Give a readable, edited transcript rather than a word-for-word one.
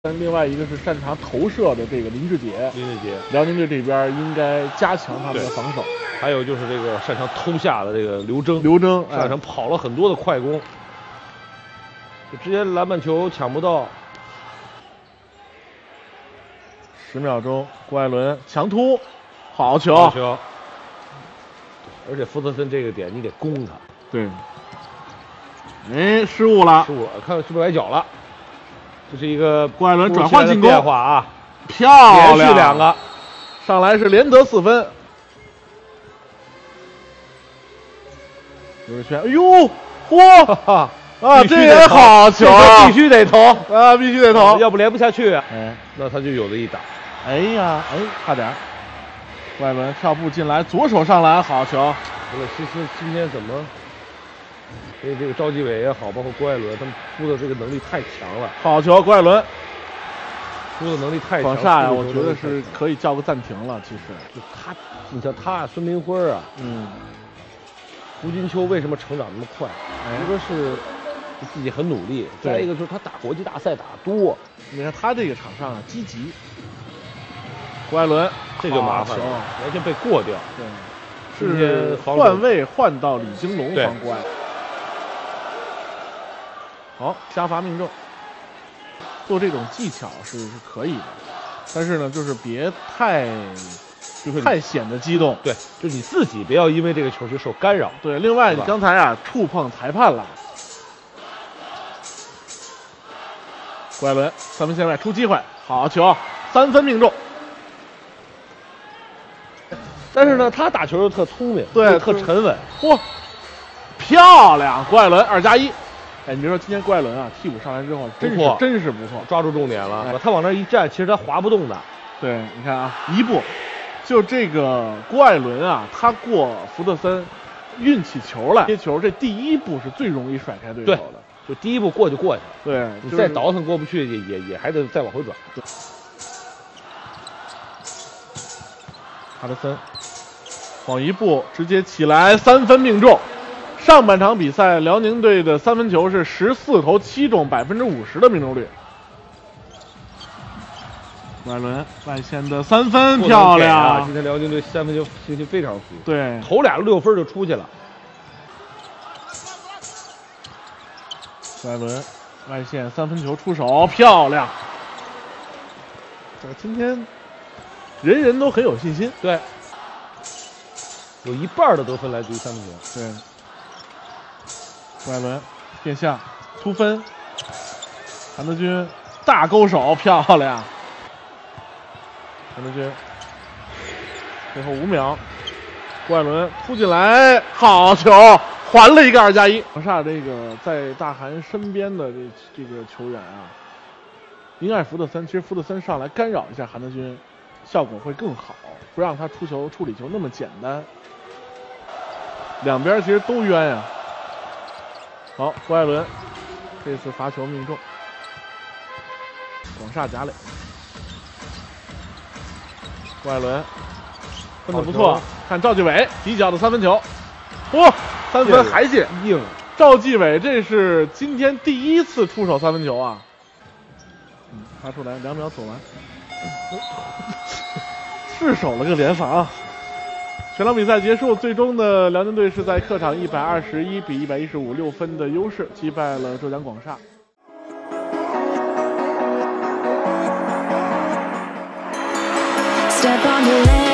另外一个是擅长投射的这个林志杰，辽宁队这边应该加强他们的防守。 还有就是这个擅长偷下的这个刘铮，擅长跑了很多的快攻，就直接篮板球抢不到。 10秒钟，郭艾伦强突，好球！ 而且福特森这个点你得攻他。 对。哎，失误了， 看是不是崴脚了？这是一个郭艾伦转换进攻变化啊， 漂亮， 连续2个， 上来是连得4分。刘志轩，哎呦，嚯！啊，这也好球， 必须得投啊，必须得投， 要不连不下去。 哎， 那他就有的一打。 哎呀，哎，差点。郭艾伦跳步进来，左手上篮，好球。 其实今天怎么？所以这个赵继伟也好，包括郭艾伦，他们出的这个能力太强了。 好球，郭艾伦出的能力太强。 广厦呀，我觉得是可以叫个暂停了。其实， 就他，你像他孙明辉啊，胡金秋为什么成长那么快？一个是自己很努力，再一个就是他打国际大赛打多。 你看他这个场上啊，积极。郭艾伦这就麻烦了，完全被过掉。 对，是换位换到李金龙防郭艾。好，加罚命中。做这种技巧是可以的，但是呢，就是别太显得激动。 对，就你自己不要因为这个球就受干扰。 对，另外你刚才啊触碰裁判了。郭艾伦3分线外出机会，好球，3分命中。 但是呢，他打球又特聪明， 对， 特沉稳。 嚯，漂亮！郭艾伦2+1。哎，你别说，今天郭艾伦啊，替补上来之后，真是不错， 抓住重点了。他往那一站，其实他滑不动的。 对，你看啊，一步，就这个郭艾伦啊，他过福特森运起球来接球，这第一步是最容易甩开对手的。 就第一步过就过去了。 对， 你再倒腾过不去，也还得再往回转。 哈德森往一步直接起来，3分命中。上半场比赛，辽宁队的3分球是14投7中，50%的命中率。郭艾伦外线的3分，漂亮！ 今天辽宁队3分球信心非常足。 对， 投俩6分就出去了。 郭艾伦外线3分球出手，漂亮！今天人人都很有信心。 对，有一半的得分来自于3分球。 对。郭艾伦变向突分，韩德君大勾手，漂亮！韩德君最后5秒，郭艾伦突进来，好球，还了一个2+1。广厦这个在大韩身边的这个球员啊，应该是福特森。其实福特森上来干扰一下韩德君，效果会更好，不让他出球处理球那么简单。两边其实都冤呀。好，郭艾伦这次罚球命中，广厦贾磊，郭艾伦分得不错，看赵继伟底角的3分球，嚯，3分还进， 硬！ 赵继伟这是今天第1次出手3分球啊，发出来2秒走完，失手了个连防。全场比赛结束，最终的辽宁队是在客场121比115，6分的优势击败了浙江广厦。Step on the land.